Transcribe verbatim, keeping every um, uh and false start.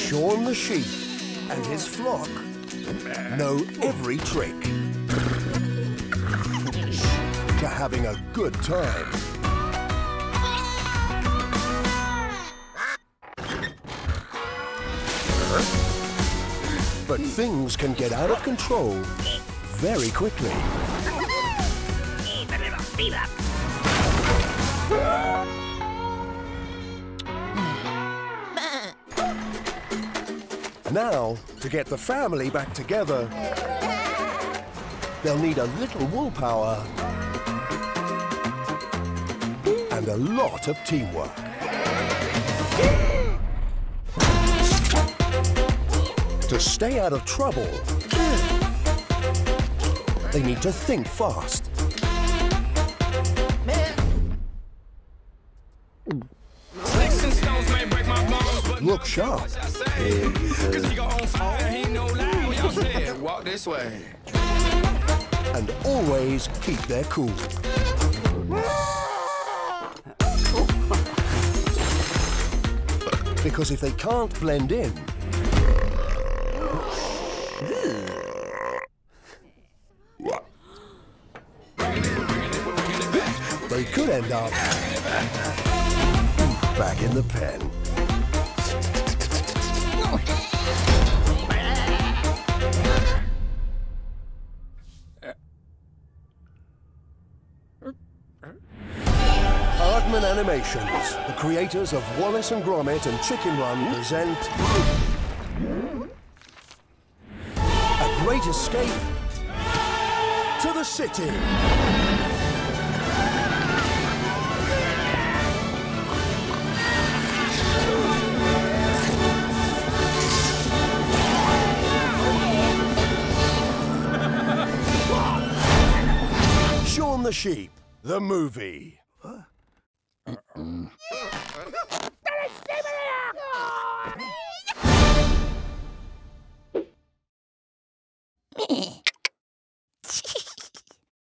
Shaun the sheep and his flock know every trick to having a good time. But things can get out of control very quickly. Now, to get the family back together, they'll need a little willpower and a lot of teamwork. To stay out of trouble, they need to think fast. Look sharp. Walk this way. And always keep their cool. Because if they can't blend in, they could end up back in the pen. Aardman Animations, the creators of Wallace and Gromit and Chicken Run, present A Great Escape to the City. Shaun the Sheep, the movie. Huh?